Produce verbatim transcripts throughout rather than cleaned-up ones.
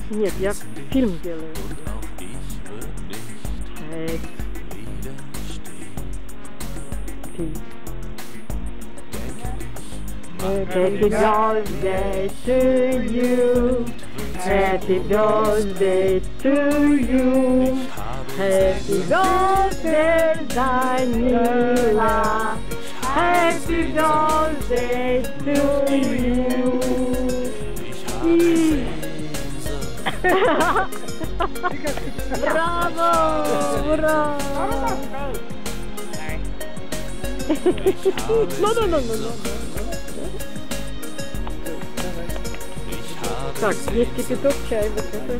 Нет, я фильм делаю. Happy birthday to you. Happy birthday to you. Happy birthday, Daniela. Happy birthday to you. Bravo! Bravo! No, no, no, no, no. Так, есть кипяток, чай, вот это.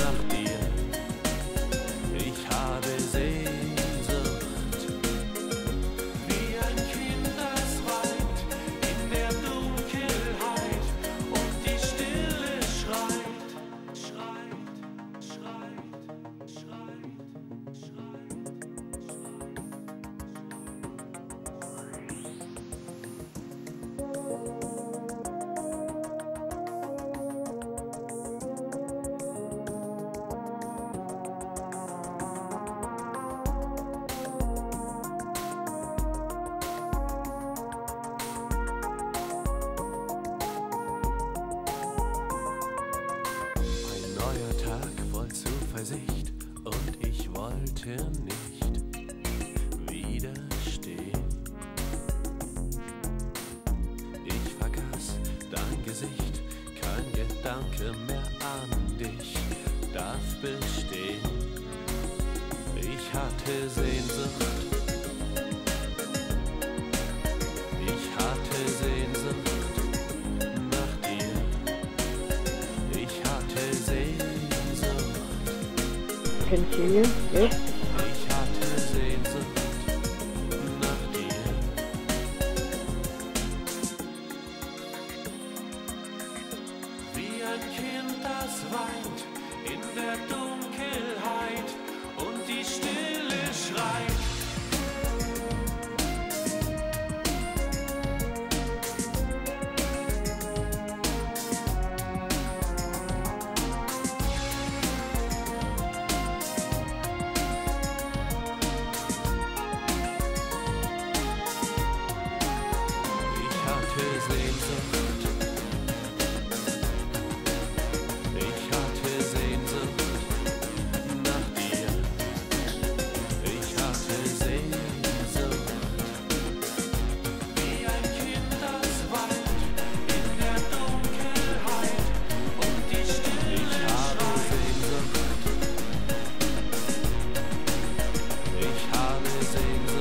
Zuversicht und ich wollte nicht widerstehen. Ich vergaß dein Gesicht, kein Gedanke mehr an dich darf bestehen. Ich hatte Sehnsucht, ich hatte Sehnsucht nach dir. Ich hatte Sehnsucht. Continue, yes. Ich hatte Sehnsucht nach dir. Wie ein Kind, das weint in der Dunkelheit und die Stille schreit. Ich hatte Sehnsucht nach dir. Ich hatte Sehnsucht. Wie ein Kind, das weint in der Dunkelheit und die Stille schreit. Ich habe Sehnsucht. Ich habe Sehnsucht.